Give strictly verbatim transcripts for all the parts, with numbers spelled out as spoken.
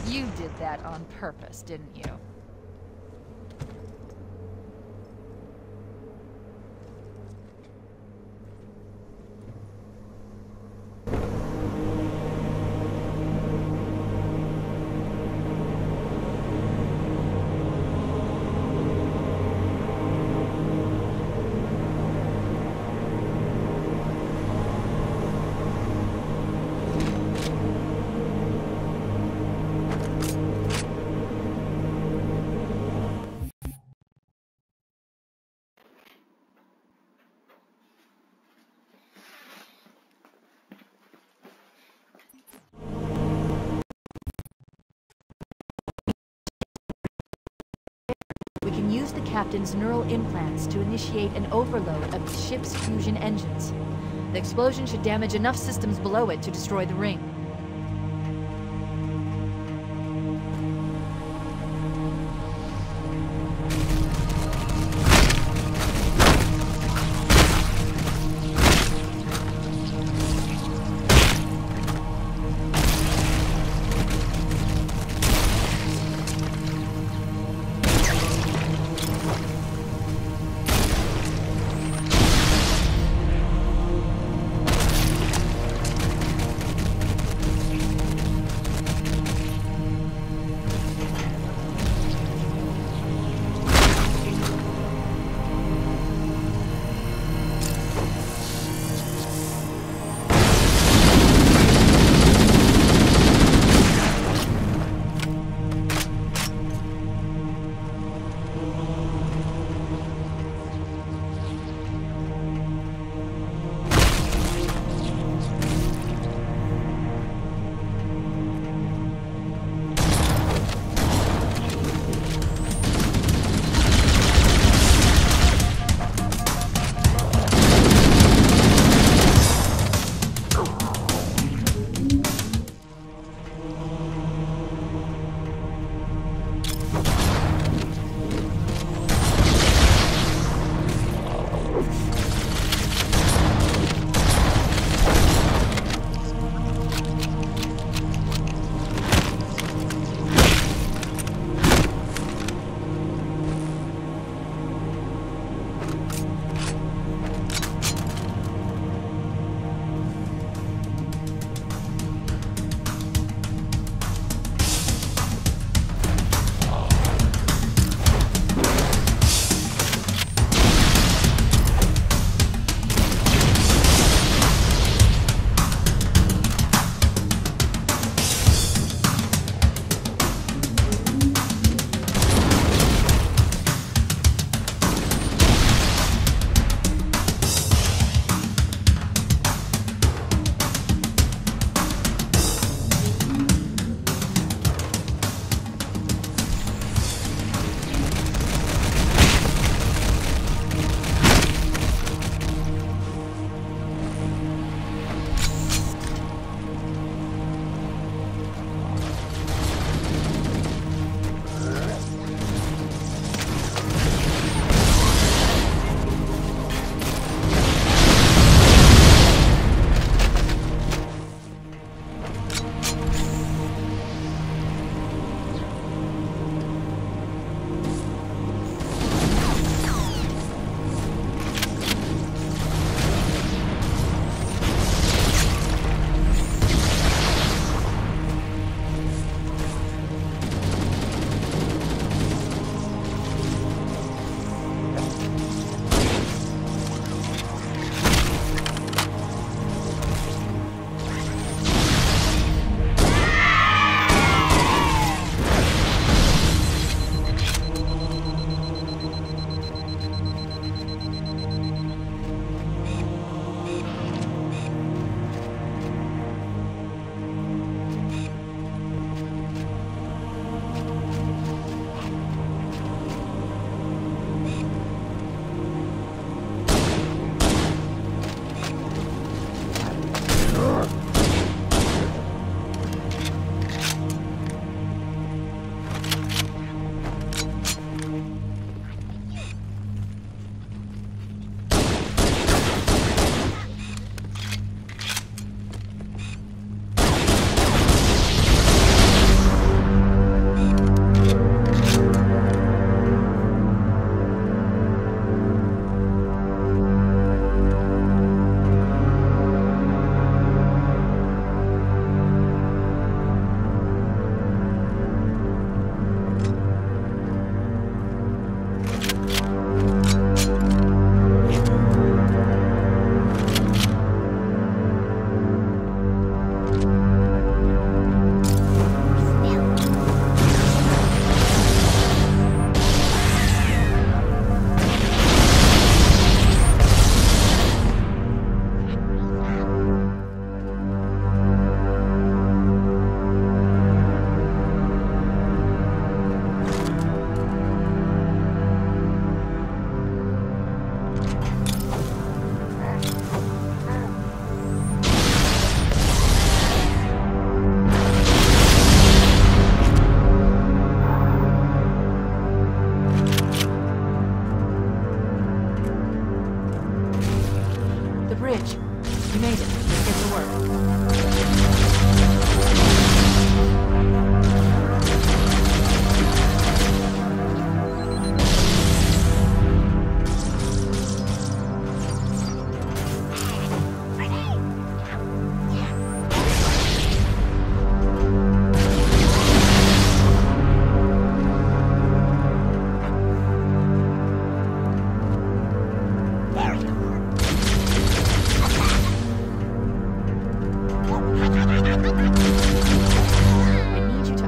You did that on purpose, didn't you? We can use the captain's neural implants to initiate an overload of the ship's fusion engines. The explosion should damage enough systems below it to destroy the ring.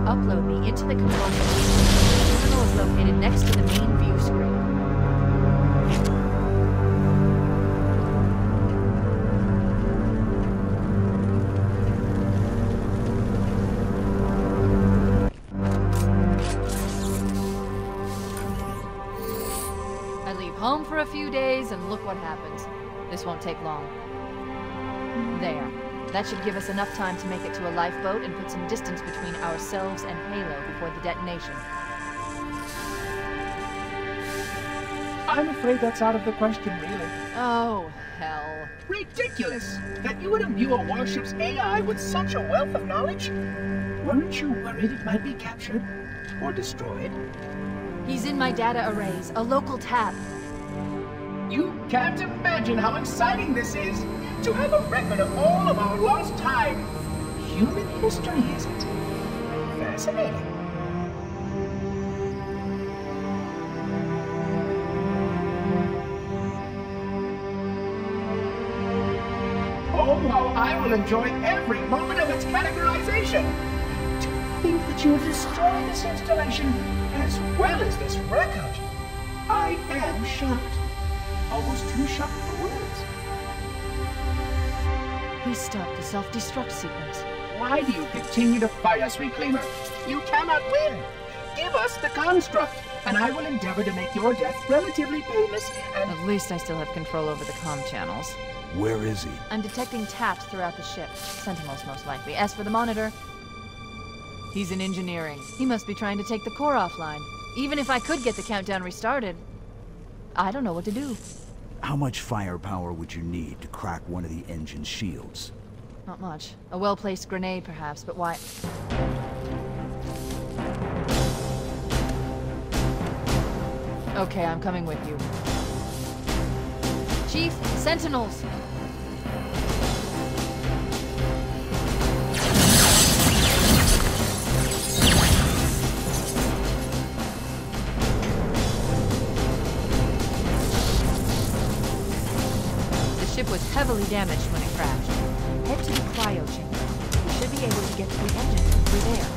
upload me into the control room. The terminal is located next to the main view screen. I leave home for a few days and look what happens. This won't take long. There. That should give us enough time to make it to a lifeboat and put some distance between ourselves and Halo before the detonation. I'm afraid that's out of the question, really. Oh, hell. Ridiculous! That you would imbue a warship's A I with such a wealth of knowledge? Weren't you worried it might be captured? Or destroyed? He's in my data arrays, a local tab. You can't imagine how exciting this is! To have a record of all of our lost time! Human history, is it? Fascinating. Oh, how I will enjoy every moment of its categorization! To think that you have destroyed this installation as well as this record! I am shocked. Almost too shocked for words. He stopped the self-destruct sequence. Why do you continue to fight us, Reclaimer? You cannot win! Give us the construct, and I will endeavor to make your death relatively painless and... At least I still have control over the comm channels. Where is he? I'm detecting taps throughout the ship. Sentinels, most likely. As for the monitor... He's in engineering. He must be trying to take the core offline. Even if I could get the countdown restarted, I don't know what to do. How much firepower would you need to crack one of the engine's shields? Not much. A well-placed grenade, perhaps, but why... Okay, I'm coming with you. Chief, Sentinels! The ship was heavily damaged when it crashed. Head to the cryo chamber. We should be able to get to the engine through there.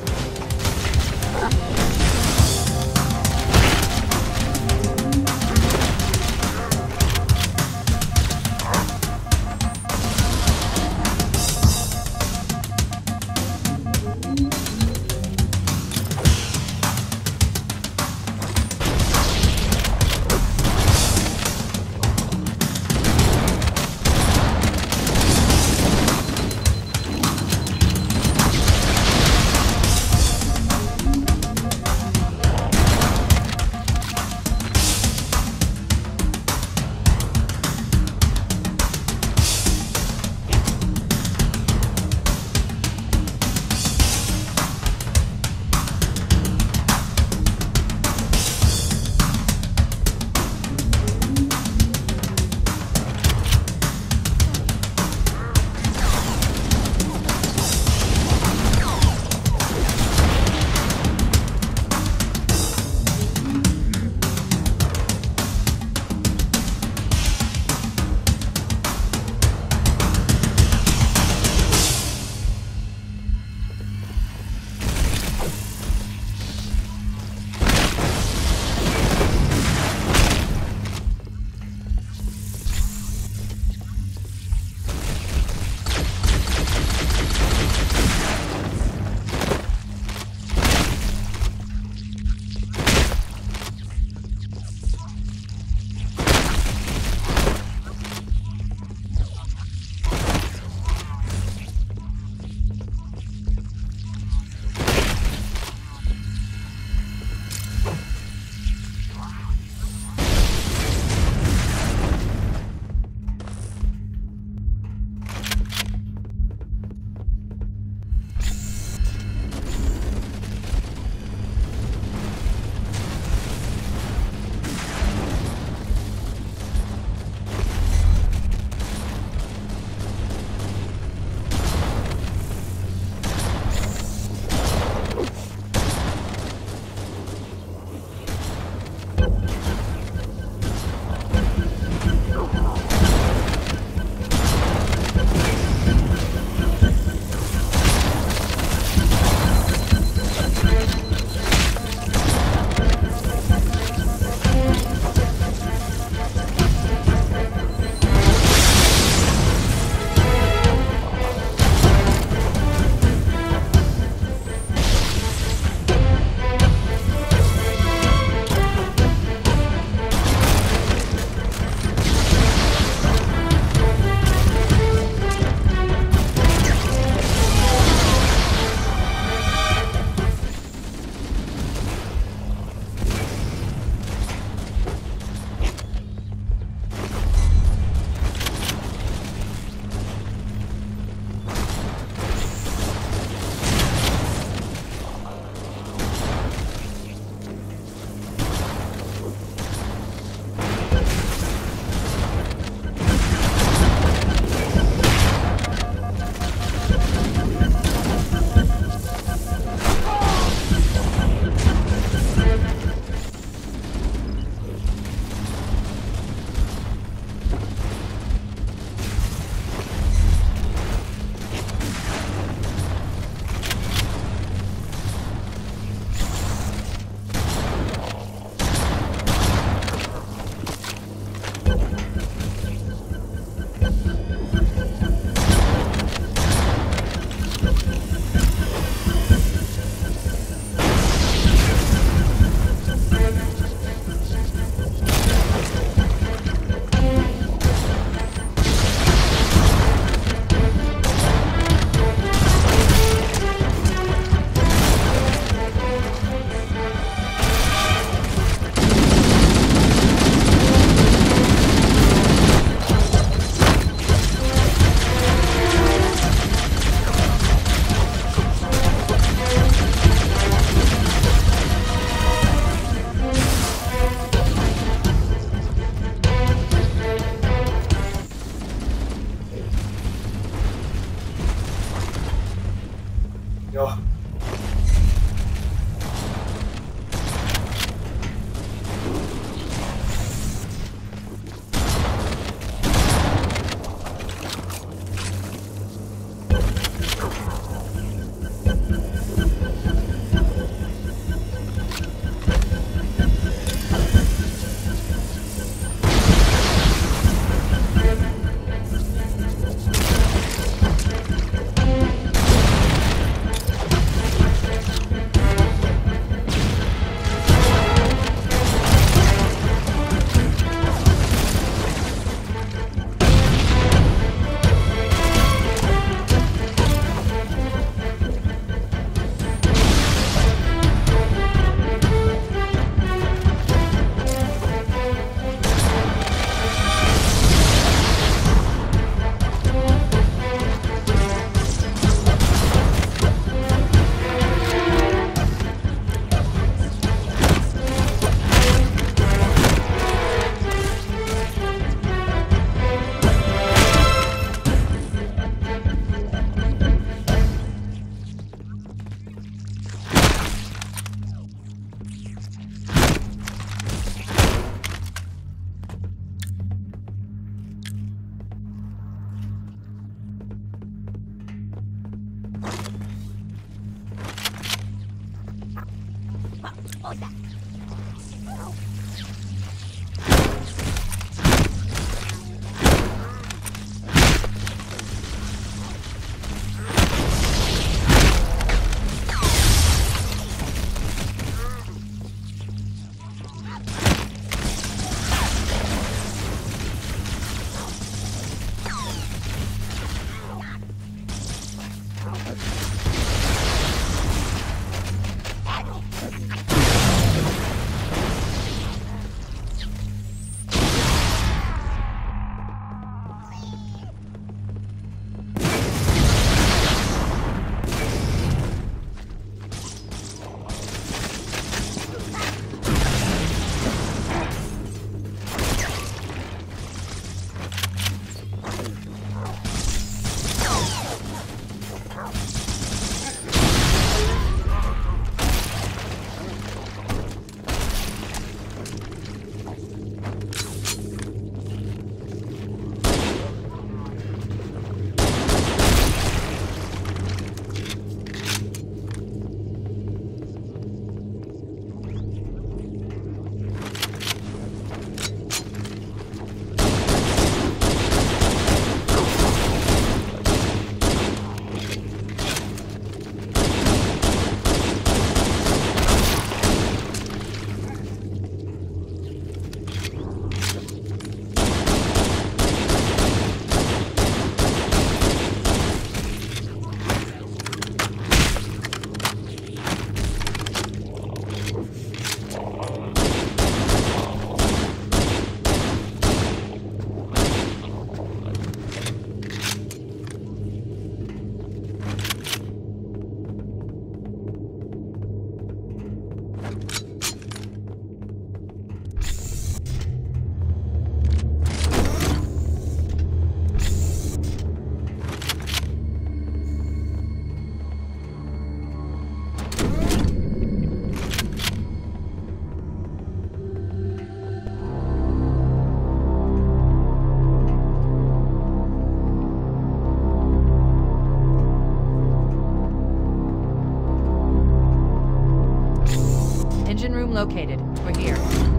Located. We're here.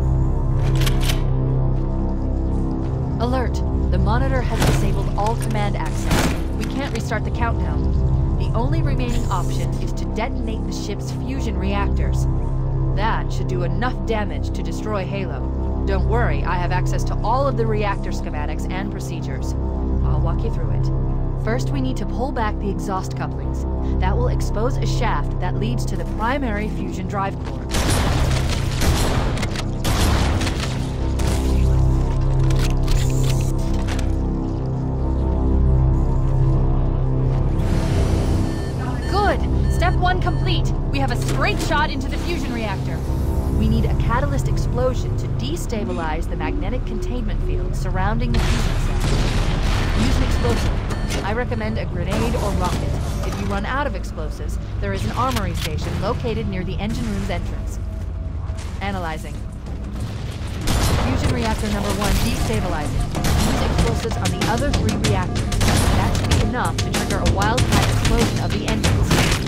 Alert! The monitor has disabled all command access. We can't restart the countdown. The only remaining option is to detonate the ship's fusion reactors. That should do enough damage to destroy Halo. Don't worry, I have access to all of the reactor schematics and procedures. I'll walk you through it. First, we need to pull back the exhaust couplings. That will expose a shaft that leads to the primary fusion drive core. One complete. We have a straight shot into the fusion reactor. We need a catalyst explosion to destabilize the magnetic containment field surrounding the fusion cell. Use an explosive. I recommend a grenade or rocket. If you run out of explosives, there is an armory station located near the engine room's entrance. Analyzing. Fusion reactor number one destabilizing. Use explosives on the other three reactors. That should be enough to trigger a wildcat explosion of the engines.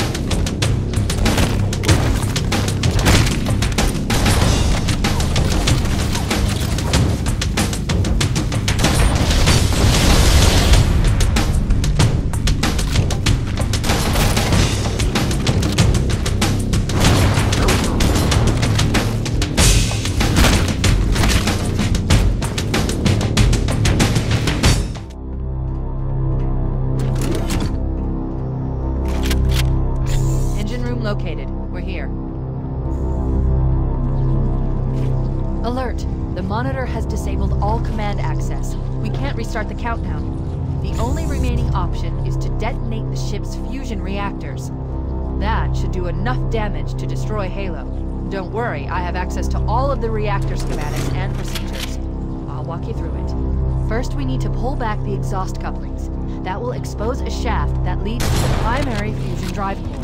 Located. We're here. Alert! The monitor has disabled all command access. We can't restart the countdown. The only remaining option is to detonate the ship's fusion reactors. That should do enough damage to destroy Halo. Don't worry, I have access to all of the reactor schematics and procedures. I'll walk you through it. First, we need to pull back the exhaust couplings. That will expose a shaft that leads to the primary fusion drive core.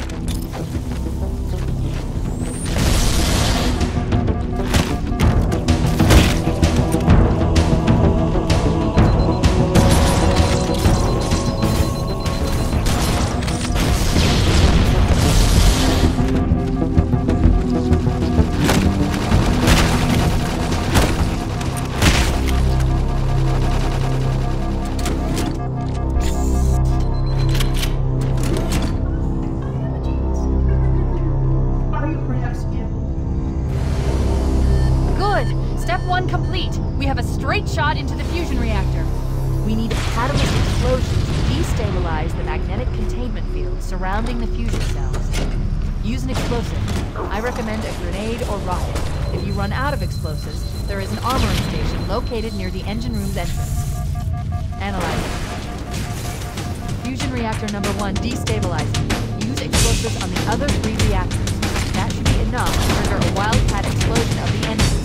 complete. We have a straight shot into the fusion reactor. We need a catalyst explosion to destabilize the magnetic containment field surrounding the fusion cells. Use an explosive. I recommend a grenade or rocket. If you run out of explosives, there is an armoring station located near the engine room's entrance. Analyze it. Fusion reactor number one destabilizing. Use explosives on the other three reactors. That should be enough to trigger a wildcat explosion of the engines.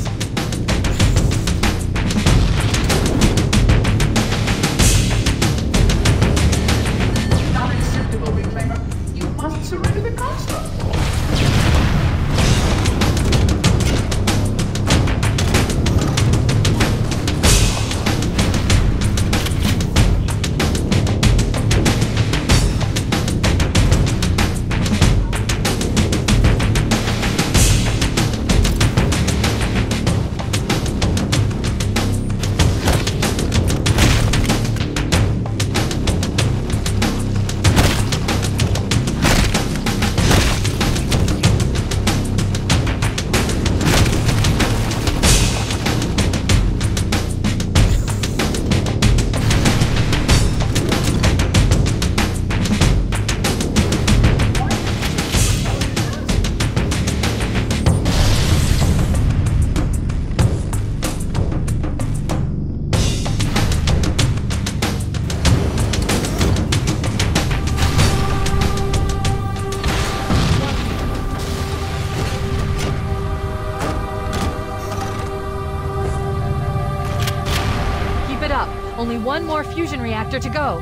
Not acceptable, Reclaimer. You must surrender the construct. Only one more fusion reactor to go.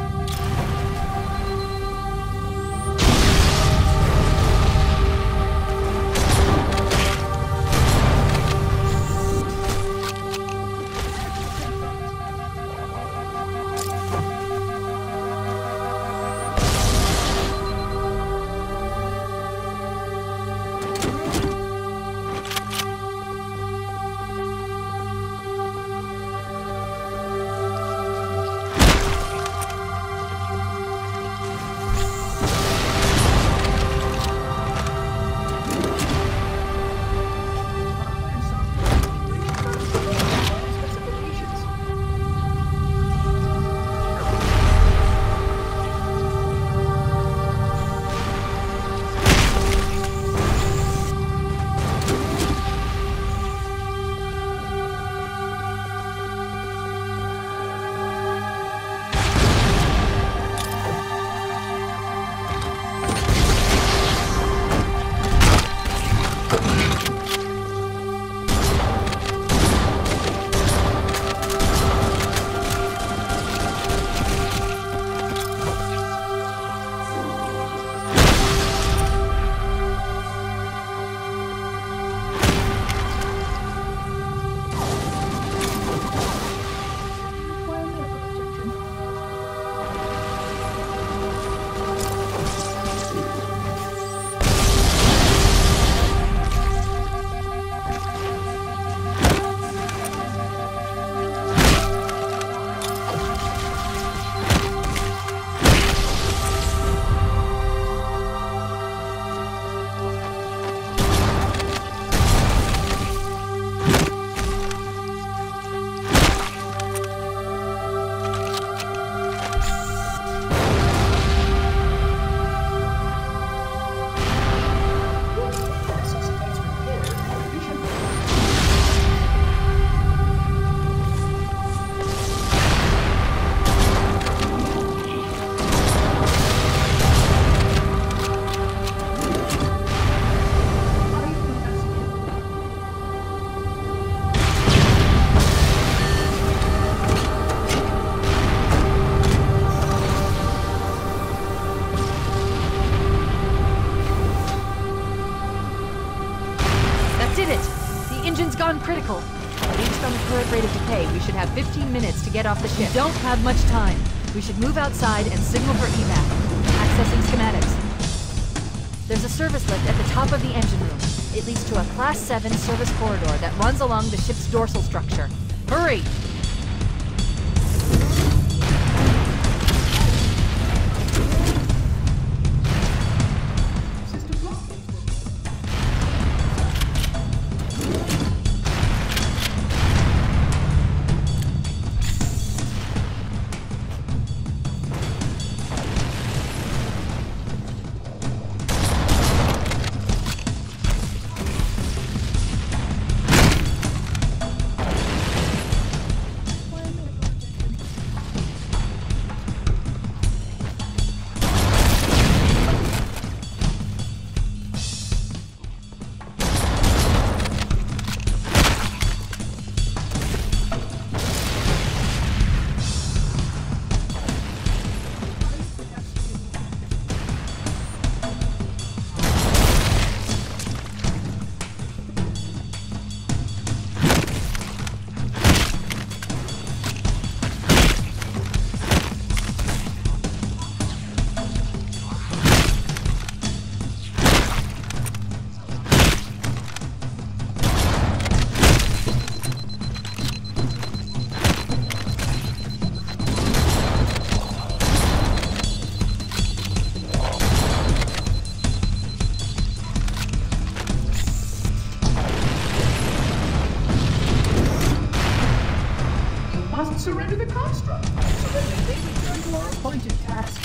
Gone critical. Based on the current rate of decay, we should have fifteen minutes to get off the ship. We don't have much time. We should move outside and signal for evac. Accessing schematics. There's a service lift at the top of the engine room. It leads to a Class seven service corridor that runs along the ship's dorsal structure. Hurry! surrender the construct, so that they may return to our appointed task.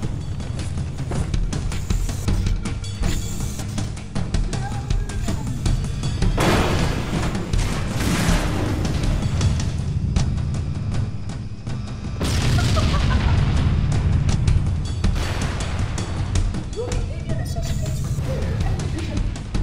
Your behavior necessitates clear and vision.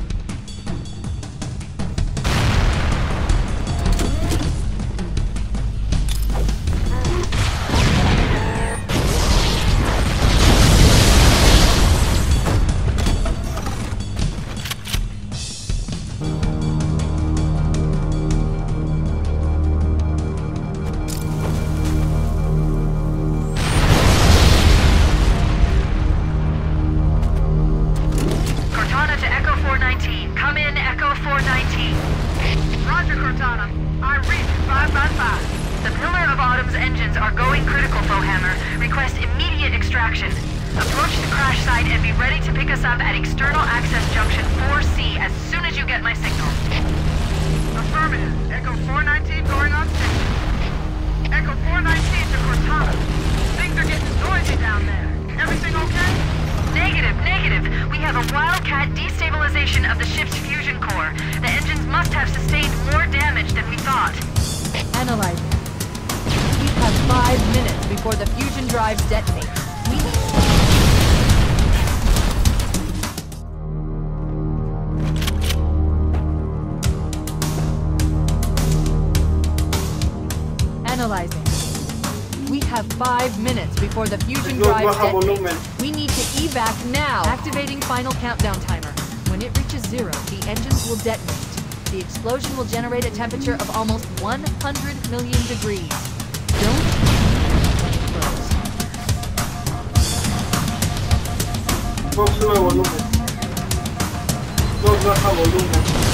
Cortana to Echo four nineteen. Come in, Echo four nineteen. Roger, Cortana. I read five by five. The Pillar of Autumn's engines are going critical, Foehammer. Request immediate extraction. Approach the crash site and be ready to pick us up at External Access Junction four C as soon as you get my signal. Affirmative. Echo four nineteen going on station. Echo four nineteen to Cortana. Things are getting noisy down there. Everything okay? Negative, negative. We have a Wildcat destabilization of the ship's fusion core. The engines must have sustained more damage than we thought. Analyzing. We have five minutes before the fusion drives detonate. We Analyzing. We have five minutes before the fusion Yo, drive baja detonates. volumen. We need to evac now. Activating final countdown timer. When it reaches zero, the engines will detonate. The explosion will generate a temperature of almost one hundred million degrees. Don't when it blows. No sube volumen. No baja volumen.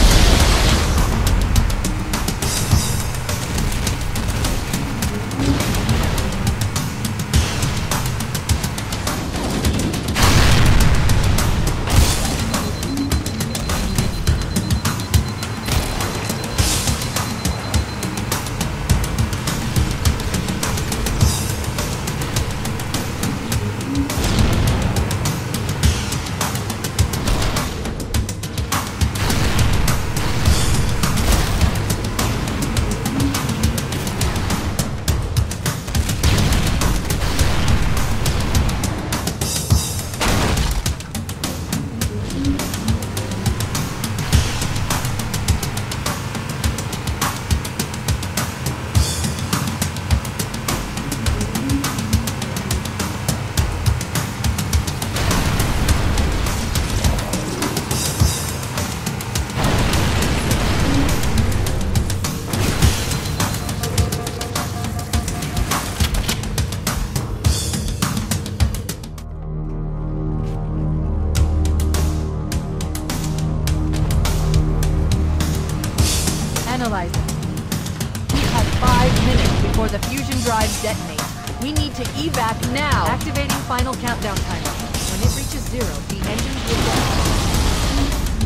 Analyzing. We have five minutes before the fusion drives detonate. We need to evac now. Activating final countdown timer. When it reaches zero, the engines will detonate.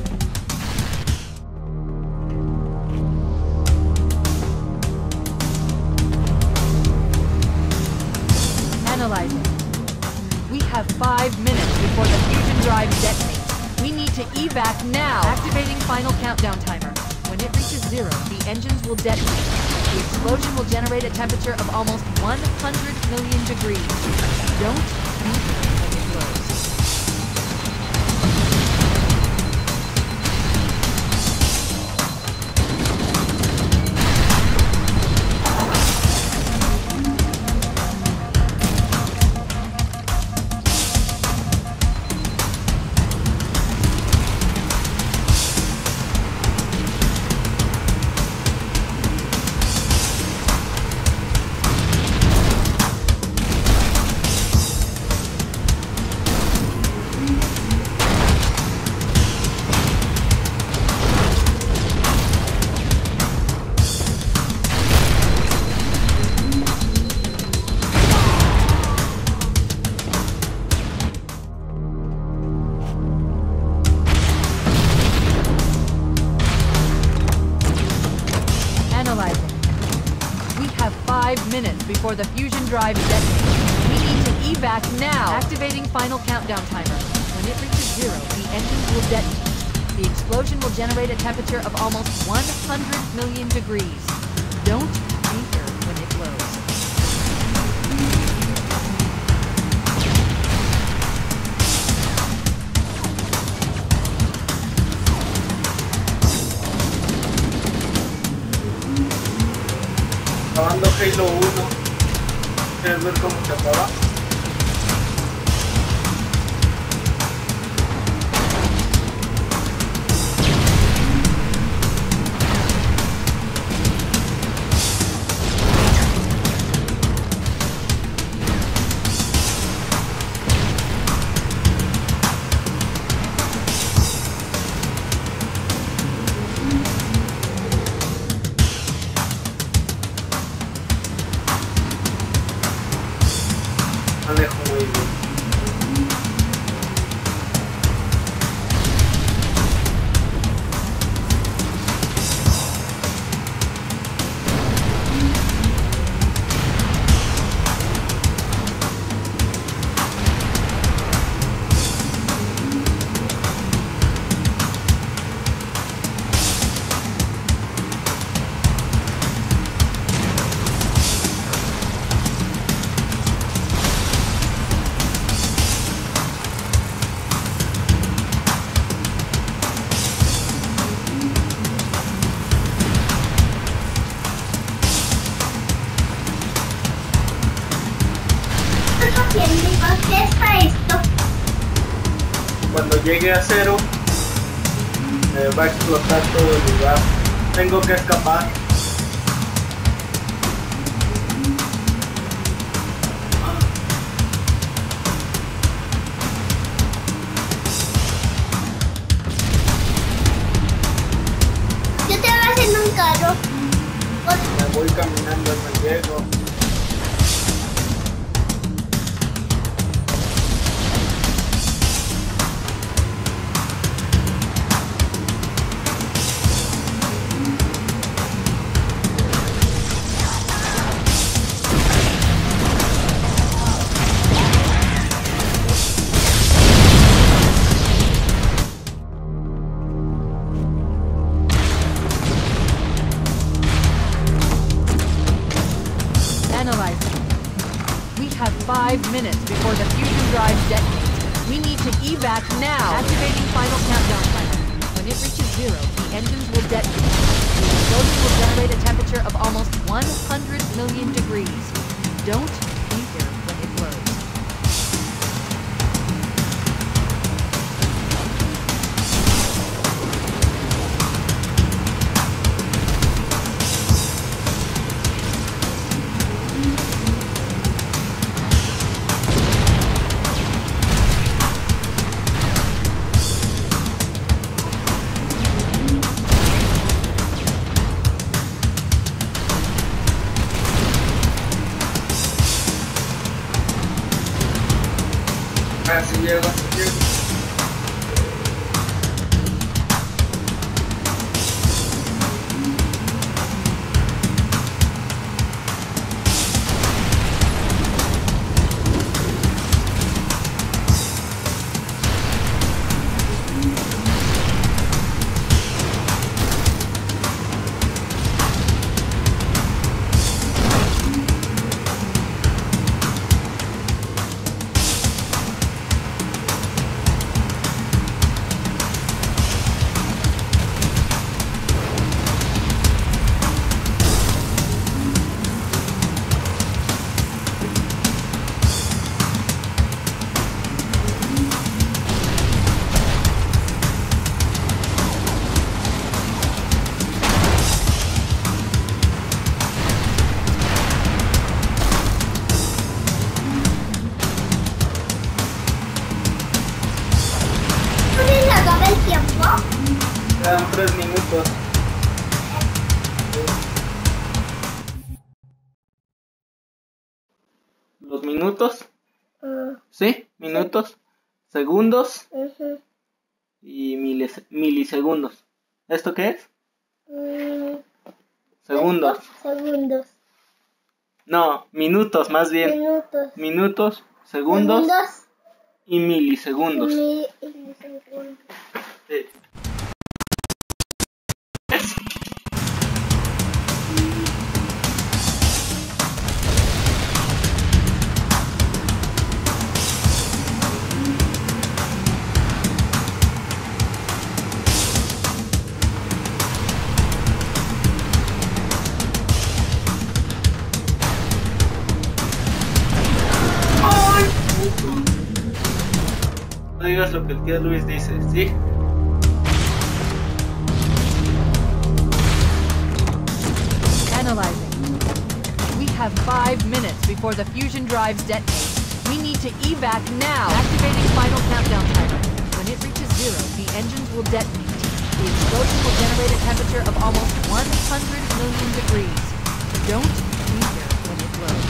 Analyzing. We have five minutes before the fusion drives detonate. We need to evac now. Activating final countdown timer. When it reaches zero, the engines will detonate. The explosion will generate a temperature of almost one hundred million degrees. Don't eat when it blows. before the fusion drive detonates. We need to evac now. Activating final countdown timer. When it reaches zero, the engines will detonate. The explosion will generate a temperature of almost one hundred million degrees. Don't tinker when it blows. Acabando Halo uno. ¿Quieres ver cómo se acaba? Manejo muy bien. ¿Qué está esto? Cuando llegue a cero, eh, va a explotar todo el lugar. Tengo que escapar. Yo te vas en un carro. Me voy caminando hasta llego. Five minutes before the fusion drive detonates. We need to evac now. Activating final countdown timer. When it reaches zero, the engines will detonate. The explosion will generate a temperature of almost one hundred million degrees. Don't tinker when it blows. Así llego, así llego. Quedan tres minutos. ¿Los minutos? Uh, ¿Sí? ¿Minutos? ¿Segundos? uh-huh. Y milis milisegundos. ¿Esto qué es? uh, Segundos. Segundos. No, minutos más bien. Minutos. Minutos, segundos, Segundos. y milisegundos. Mi- milisegundos. Sí. No digas lo que el tío Luis dice, ¿sí? Analyzing. We have five minutes before the fusion drives detonate. We need to evac now. Activating final countdown timer. When it reaches zero, the engines will detonate. The explosion will generate a temperature of almost one hundred million degrees. Don't fear when it blows.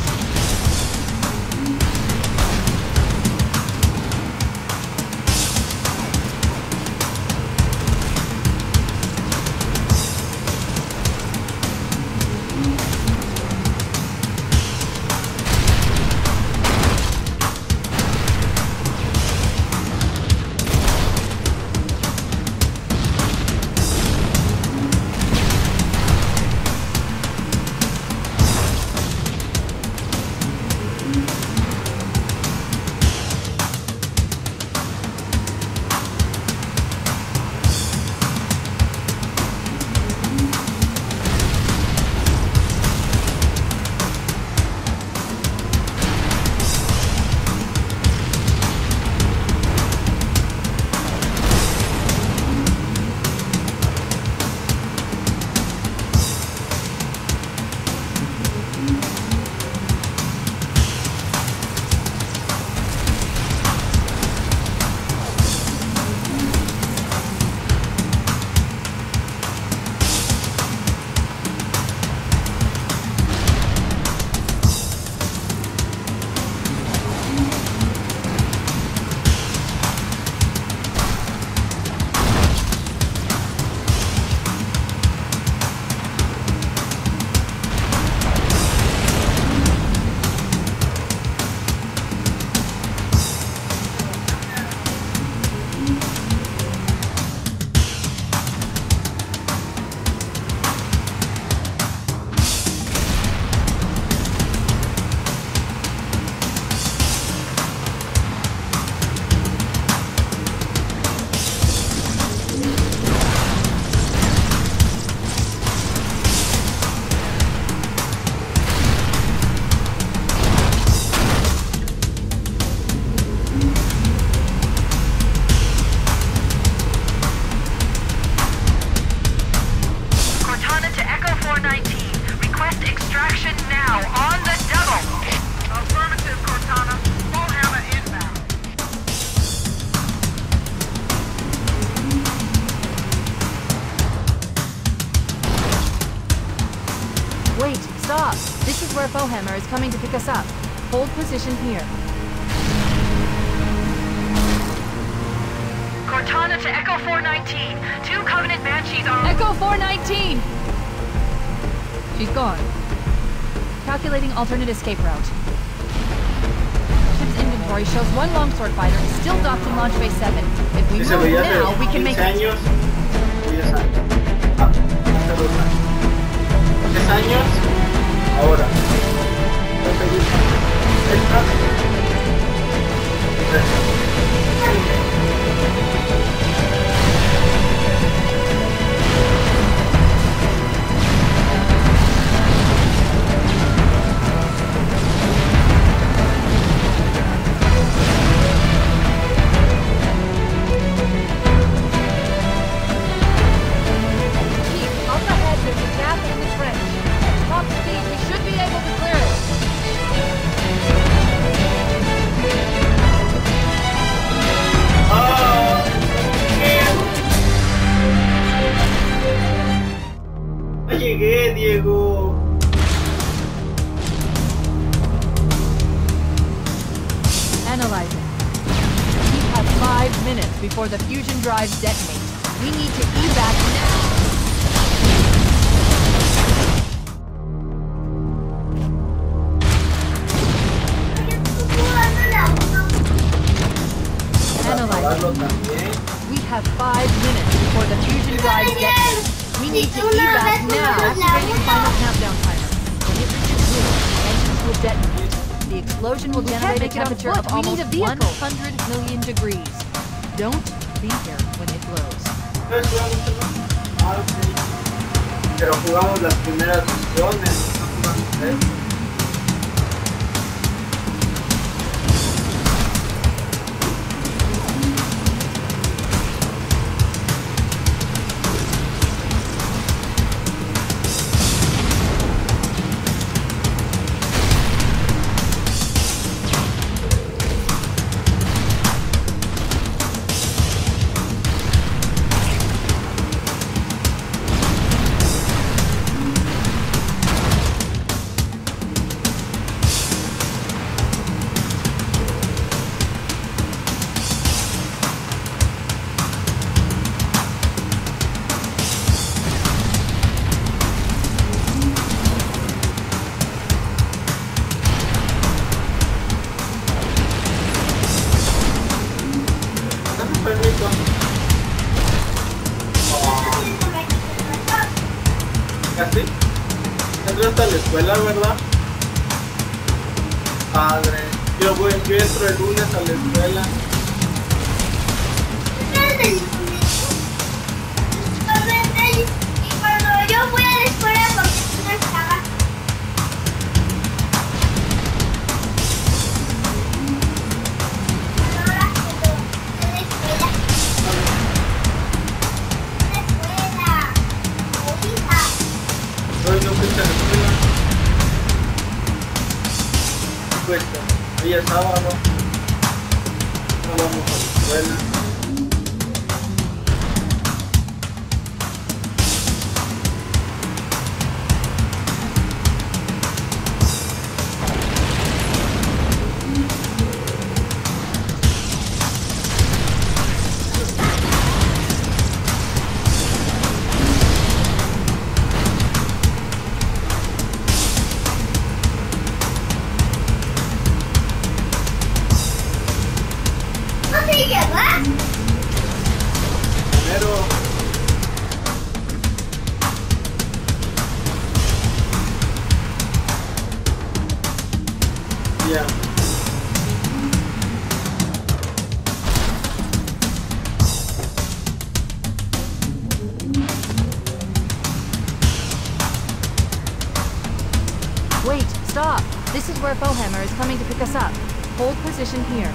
Wait, stop! This is where Fohammer is coming to pick us up. Hold position here. Cortana to Echo four nineteen. Two Covenant Banshees are... Echo four nineteen! She's gone. Calculating alternate escape route. Ship's inventory shows one longsword fighter is still docked in Launch Phase seven. If we Y se move veía now, hace we can make quince it... años, diez años. Ah, hace dos años. diez años, ahora. Esta. Llegué, Diego. Analyzing. We have five minutes before the fusion drives detonate. We need to evac now. need to evac now. Activating final countdown timer. When it reaches zero, engines will detonate. The explosion will generate a temperature of almost one hundred million degrees. Don't be here when it blows. Ah, sí. Pero jugamos las primeras misiones, no jugamos esto. ¿Así? ¿Entras a la escuela, verdad? Padre, yo voy, yo entro el lunes a la escuela. Y cuando yo voy a la escuela, porque tú no estabas. Ahora que yo la escuela. La escuela. Ahorita. Hoy no fuiste a la escuela. Cuesta. Hoy es sábado. No vamos a la escuela. Primero. Ya. Wait, stop. This is where Bowhammer is coming to pick us up. Hold position here.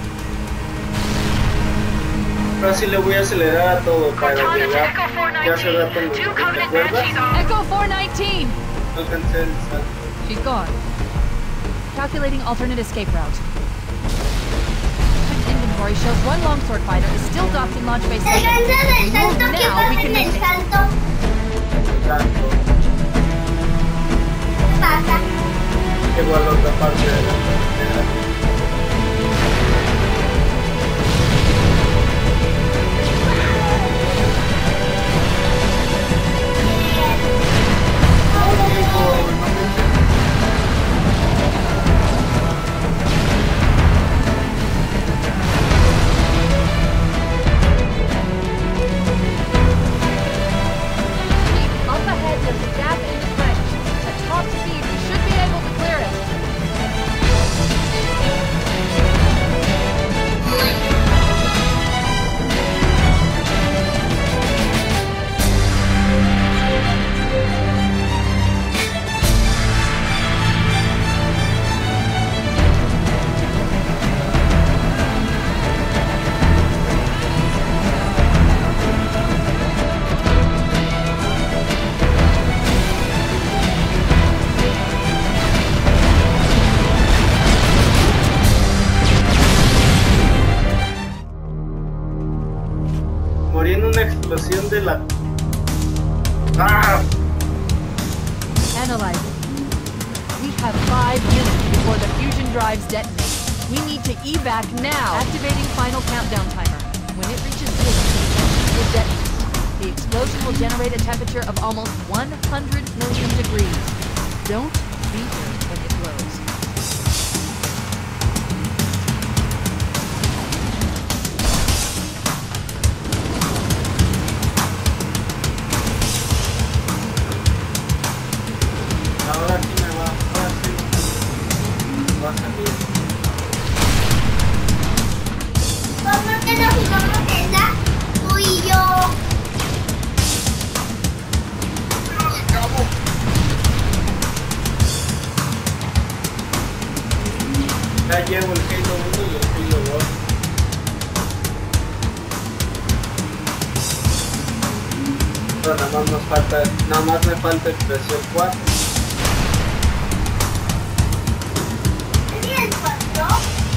Ahora sí le voy a acelerar a todo para Cortana to llegar. Echo four Ya hace rato nineteen. me Two ¿te Covenant acuerdas? banshees on. Echo four nineteen! No alcancé el salto. She's gone. Calculating alternate escape route. Inventory shows one longsword fighter is still docked in launch base. ¿Te cansas del salto? ¿Qué Now we pasa can en el make it. salto? Tanto. ¿Qué pasa? Llegó a la otra parte de la carretera. Up ahead, there's a gap in the trench. At top speed, we should be able to clear it. Morí en una explosión de la... ¡Ah! Analyze it. We have five minutes before the fusion drives detonate. We need to evac now. Activating final countdown timer. When it reaches zero, the engines will detonate. The explosion will generate a temperature of almost one hundred million degrees. Don't be here when it blows. llevo el Halo uno y el Halo dos. Pero nada más nos falta, nada más me falta el tres y el cuatro. ¿Tenías cuatro?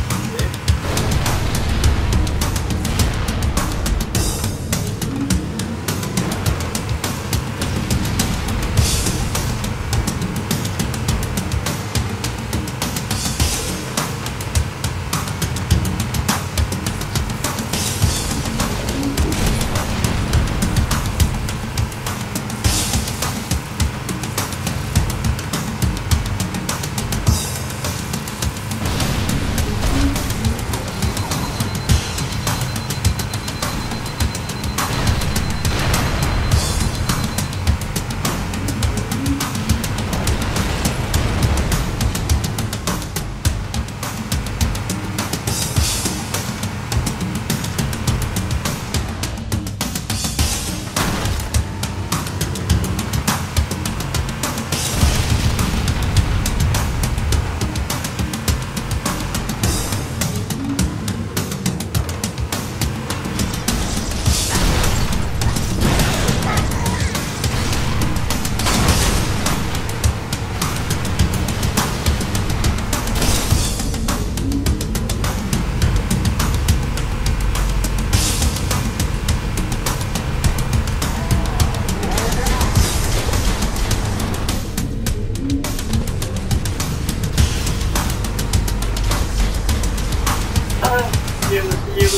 Llego, llego.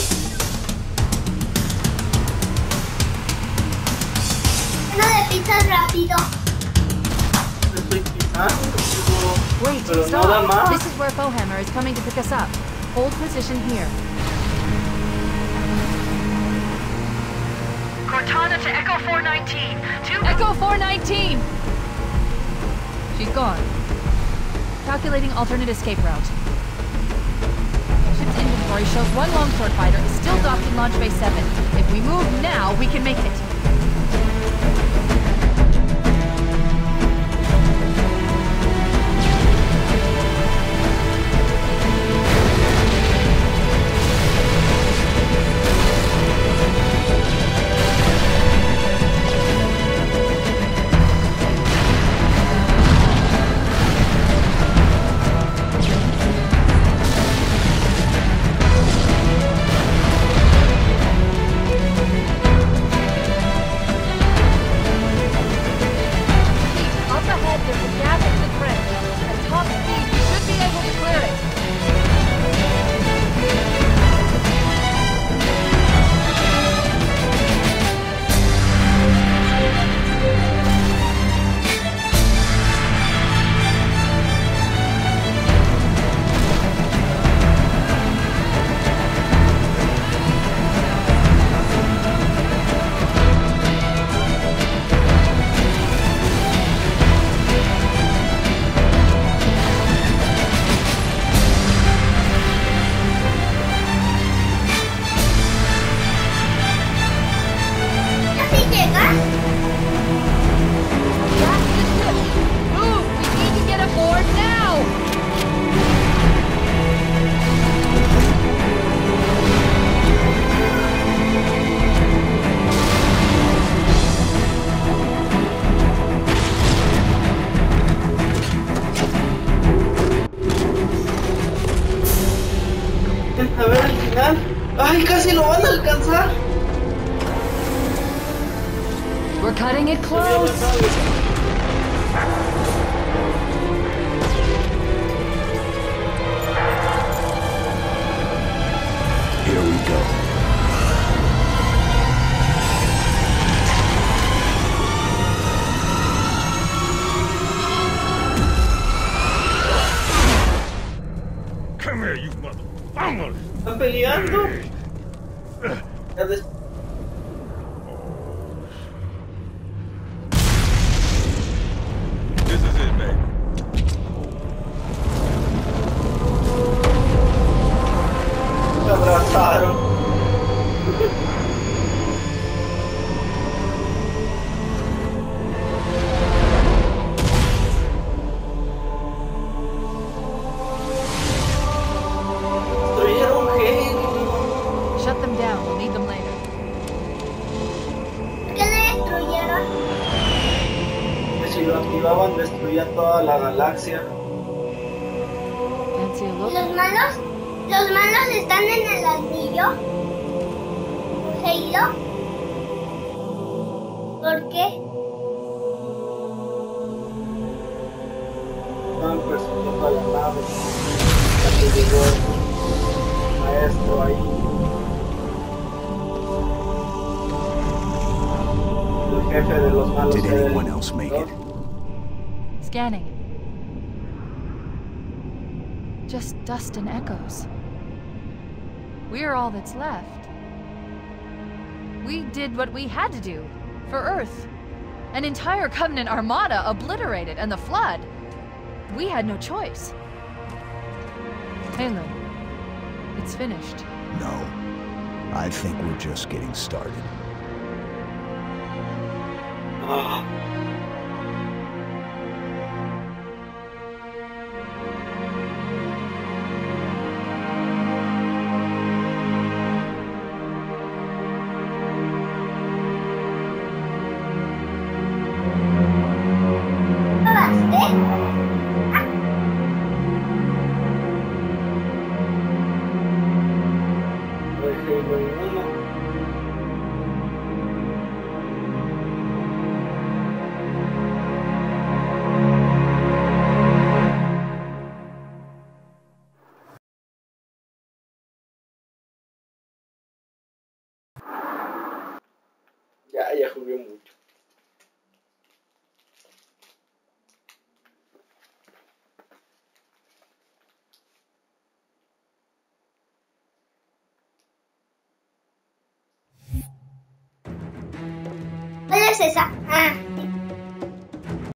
Uno de pizzas rápido. Estoy pisando, pero, Wait, pero no da stop! más. This is where Foehammer is coming to pick us up. Hold position here. Cortana to Echo four nineteen. Two Echo four nineteen! She's gone. Calculating alternate escape route. Ship's inventory shows one longsword fighter is still docked in Launch Bay seven. If we move now, we can make it. A ver al final. ¡Ay, casi lo van a alcanzar! We're cutting it close. Here we go. Come here, you mother. Vamos. ¿Están peleando? Ya des- This is it, baby. Se abrazaron. si lo activaban destruía toda la galaxia. Fancy a look? Los malos, los malos están en el anillo. Halo. ¿Por qué? Estaban persiguiendo a la nave. Hasta que llegó el maestro ahí. El jefe de los malos. Did era anyone el else make it? Scanning. Just dust and echoes. We're all that's left. We did what we had to do for Earth. An entire Covenant armada obliterated, and the Flood. We had no choice. Halo, it's finished. No. I think we're just getting started. Ah. Ya, ya jugué mucho. ¿Cuál es esa? Ah.